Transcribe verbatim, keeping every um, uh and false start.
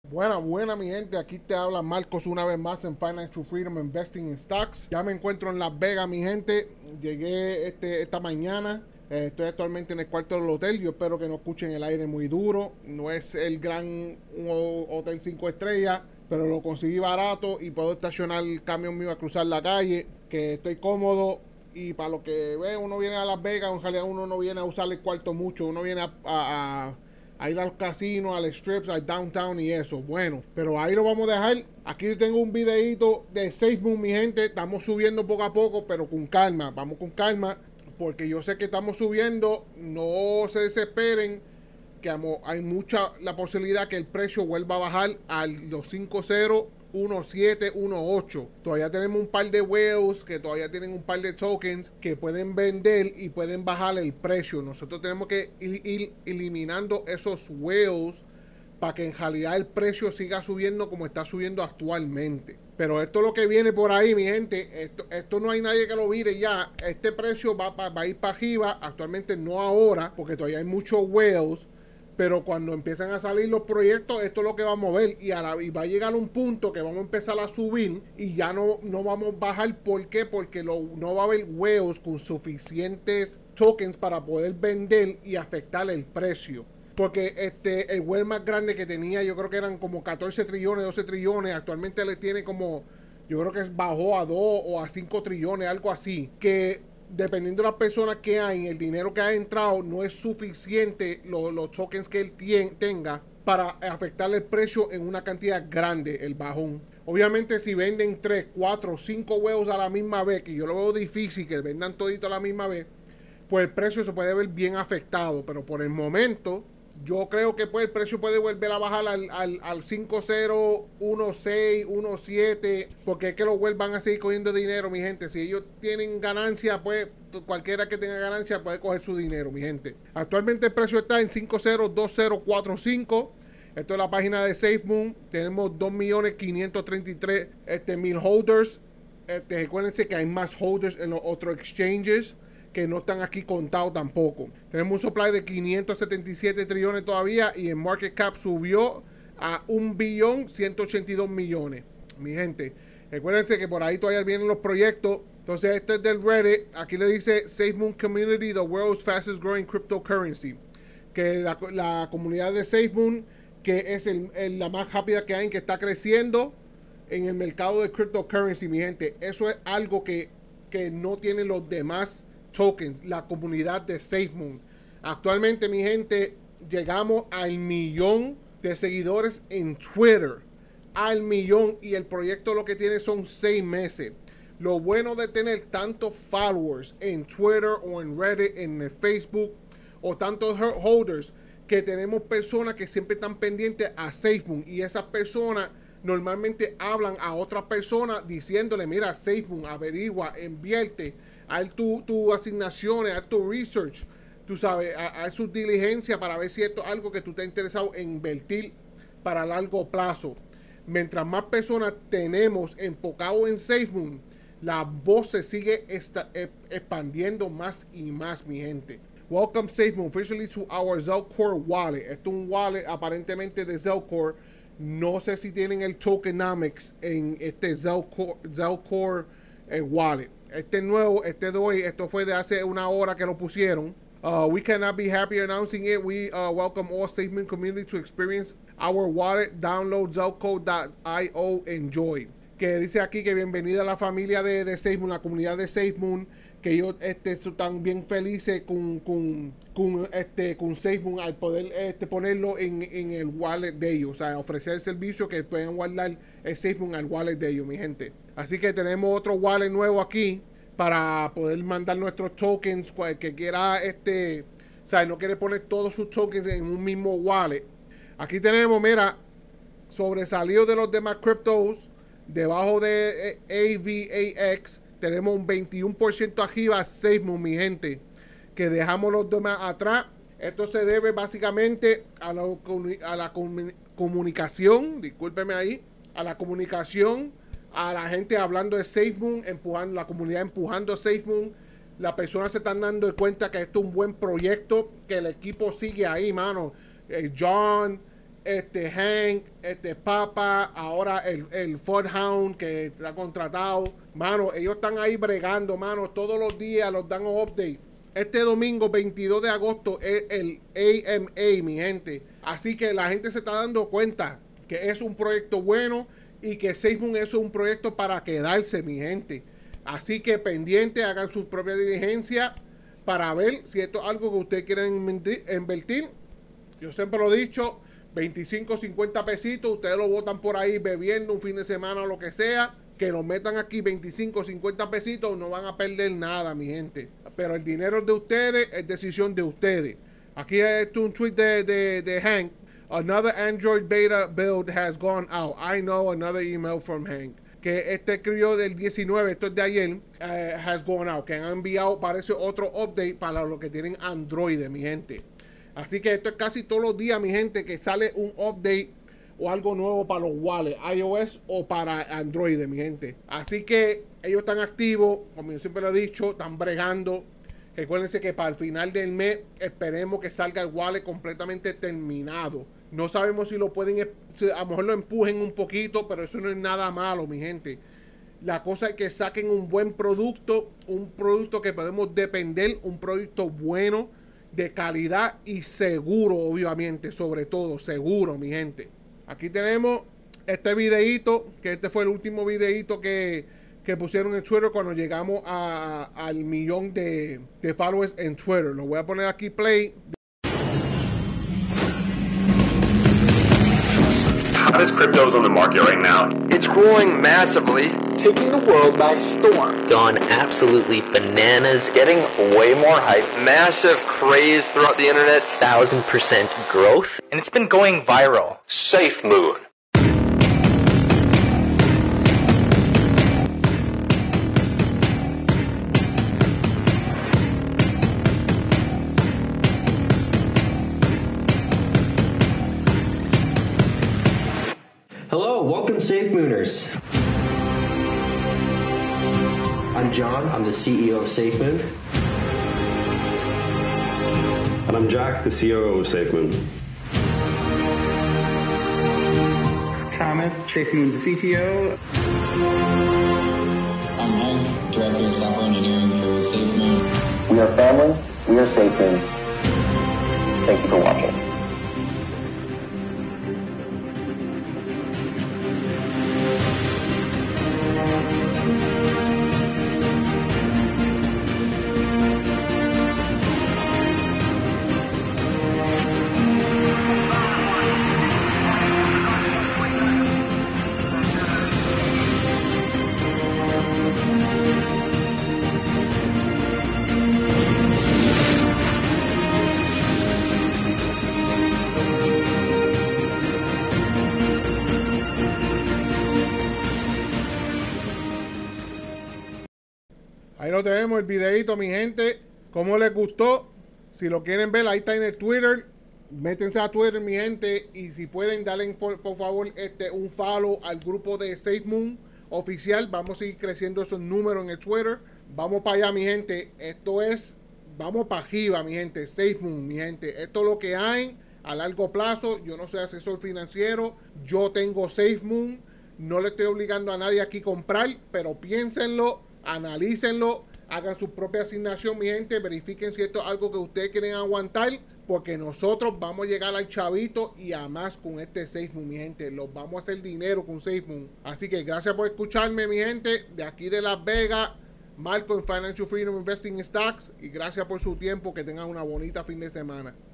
Buena, buena mi gente, aquí te habla Marcos una vez más en Financial Freedom Investing in Stocks. Ya me encuentro en Las Vegas mi gente, llegué este, esta mañana, eh, estoy actualmente en el cuarto del hotel, yo espero que no escuchen el aire muy duro, no es el gran un hotel cinco estrellas, pero lo conseguí barato y puedo estacionar el camión mío a cruzar la calle, que estoy cómodo. Y para lo que ve, uno viene a Las Vegas, en realidad uno no viene a usar el cuarto mucho, uno viene a, a, a a ir al casino, al strips, al downtown y eso. Bueno, pero ahí lo vamos a dejar. Aquí tengo un videito de SafeMoon, mi gente. Estamos subiendo poco a poco, pero con calma. Vamos con calma, porque yo sé que estamos subiendo. No se desesperen, que hay mucha la posibilidad que el precio vuelva a bajar a los cinco cero uno siete uno ocho. Todavía tenemos un par de whales que todavía tienen un par de tokens que pueden vender y pueden bajar el precio. Nosotros tenemos que ir, ir eliminando esos whales para que en realidad el precio siga subiendo como está subiendo actualmente. Pero esto es lo que viene por ahí, mi gente. Esto, esto no hay nadie que lo vire ya. Este precio va, va, va a ir para arriba. Actualmente no ahora, porque todavía hay muchos whales. Pero cuando empiezan a salir los proyectos, esto es lo que va a mover. Y, a la, y va a llegar un punto que vamos a empezar a subir y ya no, no vamos a bajar. ¿Por qué? Porque lo, no va a haber huevos con suficientes tokens para poder vender y afectar el precio. Porque este, el whale más grande que tenía, yo creo que eran como catorce trillones, doce trillones. Actualmente le tiene como, yo creo que bajó a dos o a cinco trillones, algo así. Que dependiendo de las personas que hay, el dinero que ha entrado, no es suficiente lo, los tokens que él tien, tenga para afectar el precio en una cantidad grande, el bajón. Obviamente si venden tres, cuatro, cinco huevos a la misma vez, que yo lo veo difícil que vendan todito a la misma vez, pues el precio se puede ver bien afectado. Pero por el momento, yo creo que pues el precio puede volver a bajar al, al, al cinco cero, uno seis, uno siete, porque es que los whales van a seguir cogiendo dinero, mi gente. Si ellos tienen ganancia, pues cualquiera que tenga ganancia puede coger su dinero, mi gente. Actualmente el precio está en cinco cero dos cero cuatro cinco. Esto es la página de SafeMoon. Tenemos dos millones quinientos treinta y tres este, mil holders. Este, recuérdense que hay más holders en los otros exchanges que no están aquí contados tampoco. Tenemos un supply de quinientos setenta y siete trillones todavía y el market cap subió a un billón ciento ochenta y dos millones. Mi gente, recuérdense que por ahí todavía vienen los proyectos. Entonces este es del Reddit. Aquí le dice SafeMoon Community, the world's fastest growing cryptocurrency. Que la, la comunidad de SafeMoon, que es el, el, la más rápida que hay, que está creciendo en el mercado de cryptocurrency, mi gente. Eso es algo que, que no tienen los demás tokens, la comunidad de SafeMoon. Actualmente, mi gente, llegamos al millón de seguidores en Twitter. Al millón. Y el proyecto lo que tiene son seis meses. Lo bueno de tener tantos followers en Twitter o en Reddit, en Facebook, o tantos holders, que tenemos personas que siempre están pendientes a SafeMoon. Y esas personas normalmente hablan a otras personas diciéndole, mira, SafeMoon, averigua, invierte, haz tus tu asignaciones, haz tu research, tú sabes, haz su diligencia para ver si esto es algo que tú estás interesado en invertir para largo plazo. Mientras más personas tenemos enfocado en SafeMoon, la voz se sigue esta, expandiendo más y más, mi gente. Welcome SafeMoon officially to our Zelcore wallet. Esto es un wallet aparentemente de Zelcore. No sé si tienen el tokenomics en este Zelcore, Zelcore eh, wallet. Este nuevo, este de hoy, esto fue de hace una hora que lo pusieron. Uh, we cannot be happier announcing it. We uh, welcome all SafeMoon community to experience our wallet. Download zelco dot i o. Enjoy. Que dice aquí que bienvenida a la familia de, de SafeMoon, la comunidad de SafeMoon. Que ellos este, están bien felices con, con, con, este, con SafeMoon al poder este, ponerlo en, en el wallet de ellos. O sea, ofrecer el servicio que puedan guardar el SafeMoon al wallet de ellos, mi gente. Así que tenemos otro wallet nuevo aquí para poder mandar nuestros tokens. El que quiera, este, o sea, no quiere poner todos sus tokens en un mismo wallet. Aquí tenemos, mira, sobresalido de los demás cryptos, debajo de A V A X. Tenemos un veintiuno por ciento arriba SafeMoon, mi gente, que dejamos los demás atrás. Esto se debe básicamente a la, a la comunicación, discúlpeme ahí, a la comunicación, a la gente hablando de SafeMoon, empujando, la comunidad empujando SafeMoon. Las personas se están dando cuenta que esto es un buen proyecto, que el equipo sigue ahí, mano. Eh, John, este Hank, este Papa, ahora el, el Ford Hound que está contratado. Mano, ellos están ahí bregando, mano. Todos los días los dan un update. Este domingo veintidós de agosto es el A M A, mi gente. Así que la gente se está dando cuenta que es un proyecto bueno y que SafeMoon es un proyecto para quedarse, mi gente. Así que pendiente, hagan su propia diligencia para ver si esto es algo que ustedes quieren invertir. Yo siempre lo he dicho, veinticinco, cincuenta pesitos, ustedes lo botan por ahí bebiendo un fin de semana o lo que sea, que lo metan aquí veinticinco, cincuenta pesitos, no van a perder nada, mi gente. Pero el dinero es de ustedes, es decisión de ustedes. Aquí es un tweet de, de, de Hank. Another Android beta build has gone out. I know, another email from Hank. Que este escribió del diecinueve, esto es de ayer, uh, has gone out. Que han enviado, parece, otro update para los que tienen Android, mi gente. Así que esto es casi todos los días, mi gente, que sale un update o algo nuevo para los wallets, iOS o para Android, mi gente. Así que ellos están activos, como yo siempre lo he dicho, están bregando. Recuérdense que para el final del mes esperemos que salga el wallet completamente terminado. No sabemos si lo pueden, si a lo mejor lo empujen un poquito, pero eso no es nada malo, mi gente. La cosa es que saquen un buen producto, un producto que podemos depender, un producto bueno, de calidad y seguro, obviamente, sobre todo, seguro, mi gente. Aquí tenemos este videíto, que este fue el último videíto que, que pusieron en Twitter cuando llegamos a, al millón de, de followers en Twitter. Lo voy a poner aquí play. Hottest cryptos on the market right now. It's growing massively, taking the world by storm. Gone absolutely bananas, Getting way more hype, massive craze throughout the internet. thousand percent growth. And it's been going viral. SafeMoon. Hello, welcome SafeMooners. I'm John, I'm the C E O of SafeMoon. And I'm Jack, the C O O of SafeMoon. Thomas, SafeMoon's C T O. I'm Hank, Director of Software Engineering for SafeMoon. We are family, we are SafeMoon. Thank you for watching. Ahí lo tenemos, el videito, mi gente. ¿Cómo les gustó? Si lo quieren ver, ahí está en el Twitter. Métense a Twitter, mi gente. Y si pueden, darle por, por favor este, un follow al grupo de SafeMoon oficial. Vamos a seguir creciendo esos números en el Twitter. Vamos para allá, mi gente. Esto es, vamos para arriba, mi gente. SafeMoon, mi gente. Esto es lo que hay a largo plazo. Yo no soy asesor financiero. Yo tengo SafeMoon. No le estoy obligando a nadie aquí a comprar, pero piénsenlo. Analícenlo, hagan su propia asignación, mi gente, verifiquen si esto es algo que ustedes quieren aguantar, porque nosotros vamos a llegar al chavito y a más con este SafeMoon, mi gente. Los vamos a hacer dinero con SafeMoon. Así que gracias por escucharme, mi gente, de aquí de Las Vegas, Marco en Financial Freedom Investing Stocks, y gracias por su tiempo, que tengan una bonita fin de semana.